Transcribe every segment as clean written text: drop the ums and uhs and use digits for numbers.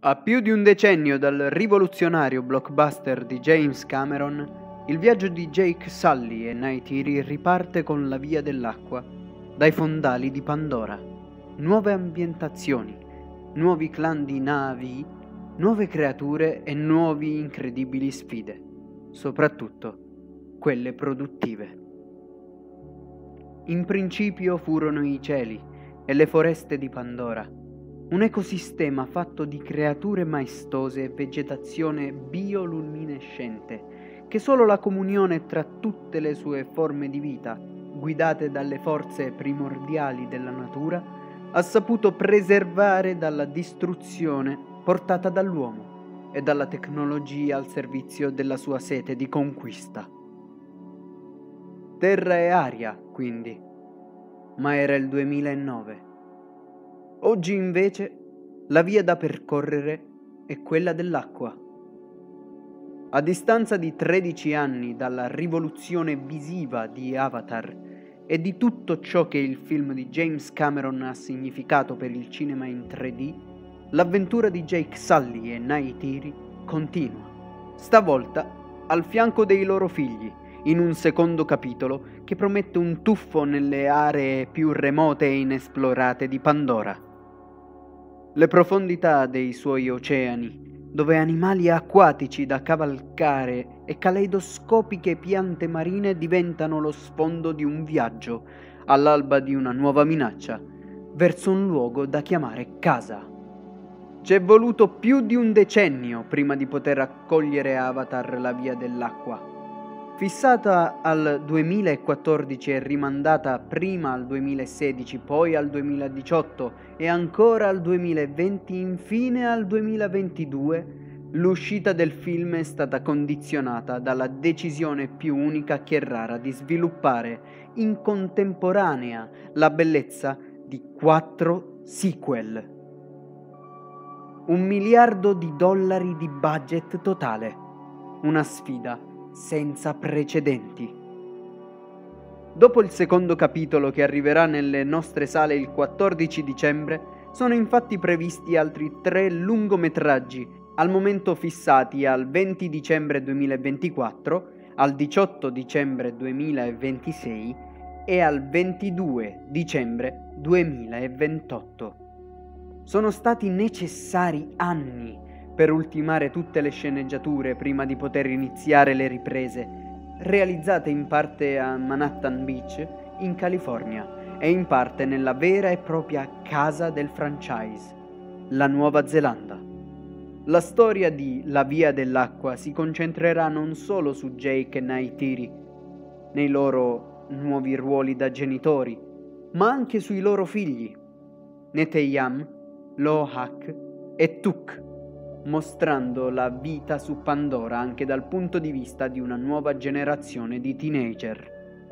A più di un decennio dal rivoluzionario blockbuster di James Cameron, il viaggio di Jake Sully e Neytiri riparte con La via dell'acqua, dai fondali di Pandora. Nuove ambientazioni, nuovi clan di navi, nuove creature e nuovi incredibili sfide, soprattutto quelle produttive. In principio furono i cieli e le foreste di Pandora, un ecosistema fatto di creature maestose e vegetazione bioluminescente, che solo la comunione tra tutte le sue forme di vita, guidate dalle forze primordiali della natura, ha saputo preservare dalla distruzione portata dall'uomo e dalla tecnologia al servizio della sua sete di conquista. Terra e aria, quindi, ma era il 2009. Oggi invece la via da percorrere è quella dell'acqua. A distanza di 13 anni dalla rivoluzione visiva di Avatar e di tutto ciò che il film di James Cameron ha significato per il cinema in 3D, l'avventura di Jake Sully e Neytiri continua, stavolta al fianco dei loro figli, in un secondo capitolo che promette un tuffo nelle aree più remote e inesplorate di Pandora. Le profondità dei suoi oceani, dove animali acquatici da cavalcare e caleidoscopiche piante marine diventano lo sfondo di un viaggio all'alba di una nuova minaccia, verso un luogo da chiamare casa. C'è voluto più di un decennio prima di poter accogliere Avatar la via dell'acqua. Fissata al 2014 e rimandata prima al 2016, poi al 2018 e ancora al 2020, infine al 2022, l'uscita del film è stata condizionata dalla decisione più unica che rara di sviluppare in contemporanea la bellezza di 4 sequel. $1 miliardo di budget totale, una sfida senza precedenti. Dopo il secondo capitolo, che arriverà nelle nostre sale il 14 dicembre, sono infatti previsti altri 3 lungometraggi, al momento fissati al 20 dicembre 2024, al 18 dicembre 2026 e al 22 dicembre 2028. Sono stati necessari anni per ultimare tutte le sceneggiature prima di poter iniziare le riprese, realizzate in parte a Manhattan Beach, in California, e in parte nella vera e propria casa del franchise, la Nuova Zelanda. La storia di La via dell'acqua si concentrerà non solo su Jake e Neytiri, nei loro nuovi ruoli da genitori, ma anche sui loro figli, Neteyam, Lohak e Tuk, mostrando la vita su Pandora anche dal punto di vista di una nuova generazione di teenager.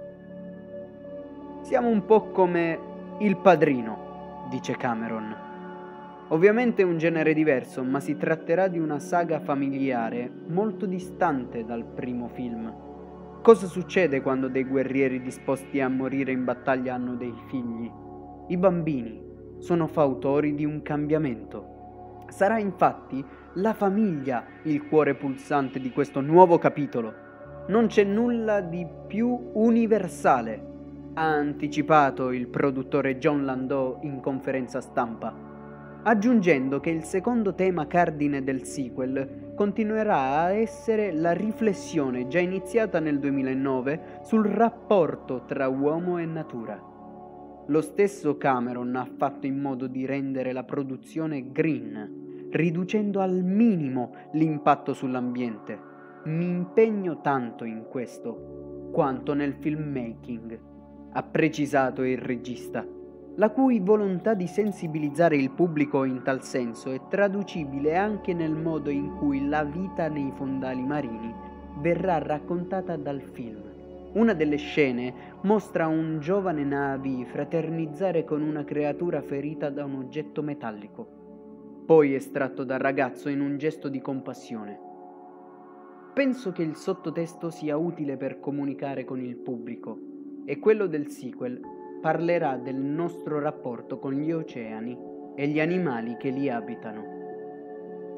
Siamo un po' come Il Padrino, dice Cameron. Ovviamente è un genere diverso, ma si tratterà di una saga familiare molto distante dal primo film. Cosa succede quando dei guerrieri disposti a morire in battaglia hanno dei figli? I bambini sono fautori di un cambiamento. Sarà infatti la famiglia il cuore pulsante di questo nuovo capitolo. Non c'è nulla di più universale, ha anticipato il produttore Jon Landau in conferenza stampa, aggiungendo che il secondo tema cardine del sequel continuerà a essere la riflessione già iniziata nel 2009 sul rapporto tra uomo e natura. Lo stesso Cameron ha fatto in modo di rendere la produzione green, riducendo al minimo l'impatto sull'ambiente. Mi impegno tanto in questo quanto nel filmmaking, ha precisato il regista, la cui volontà di sensibilizzare il pubblico in tal senso è traducibile anche nel modo in cui la vita nei fondali marini verrà raccontata dal film. Una delle scene mostra un giovane Na'vi fraternizzare con una creatura ferita da un oggetto metallico, poi estratto dal ragazzo in un gesto di compassione. Penso che il sottotesto sia utile per comunicare con il pubblico, e quello del sequel parlerà del nostro rapporto con gli oceani e gli animali che li abitano.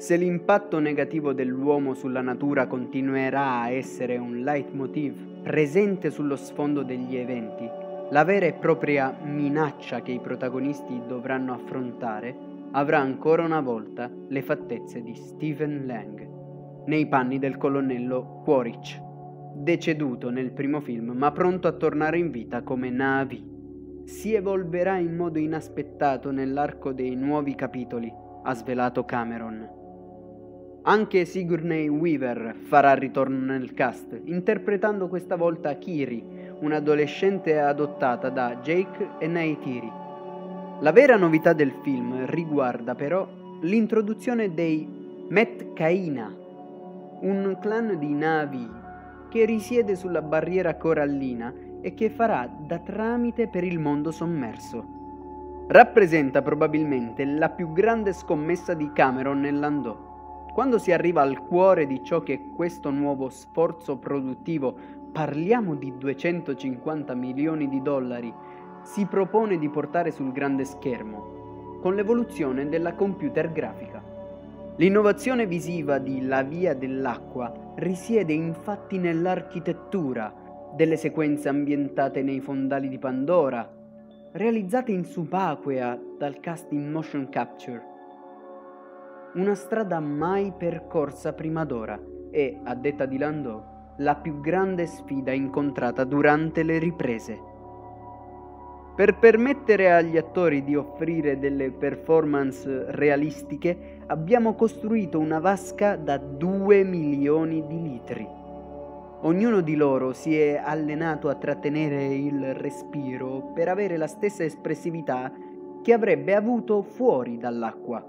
Se l'impatto negativo dell'uomo sulla natura continuerà a essere un leitmotiv presente sullo sfondo degli eventi, la vera e propria minaccia che i protagonisti dovranno affrontare avrà ancora una volta le fattezze di Stephen Lang, nei panni del colonnello Quaritch, deceduto nel primo film ma pronto a tornare in vita come Na'vi. Si evolverà in modo inaspettato nell'arco dei nuovi capitoli, ha svelato Cameron. Anche Sigourney Weaver farà ritorno nel cast, interpretando questa volta Kiri, un'adolescente adottata da Jake e Neytiri. La vera novità del film riguarda però l'introduzione dei Metka'ina, un clan di Na'vi che risiede sulla barriera corallina e che farà da tramite per il mondo sommerso. Rappresenta probabilmente la più grande scommessa di Cameron nell'Andò. Quando si arriva al cuore di ciò che è questo nuovo sforzo produttivo, parliamo di 250 milioni di dollari, si propone di portare sul grande schermo, con l'evoluzione della computer grafica. L'innovazione visiva di La Via dell'Acqua risiede infatti nell'architettura delle sequenze ambientate nei fondali di Pandora, realizzate in subacquea dal cast in motion capture. Una strada mai percorsa prima d'ora e, a detta di Landau, la più grande sfida incontrata durante le riprese. Per permettere agli attori di offrire delle performance realistiche, abbiamo costruito una vasca da 2 milioni di litri. Ognuno di loro si è allenato a trattenere il respiro per avere la stessa espressività che avrebbe avuto fuori dall'acqua.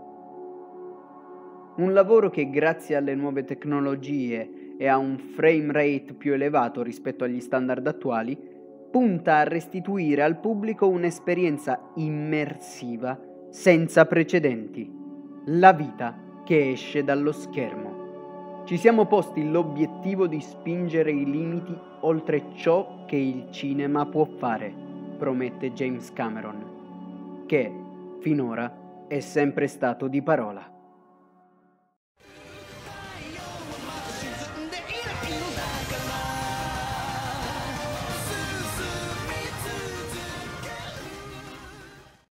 Un lavoro che, grazie alle nuove tecnologie e a un frame rate più elevato rispetto agli standard attuali, punta a restituire al pubblico un'esperienza immersiva senza precedenti. La vita che esce dallo schermo. Ci siamo posti l'obiettivo di spingere i limiti oltre ciò che il cinema può fare, promette James Cameron, che finora è sempre stato di parola.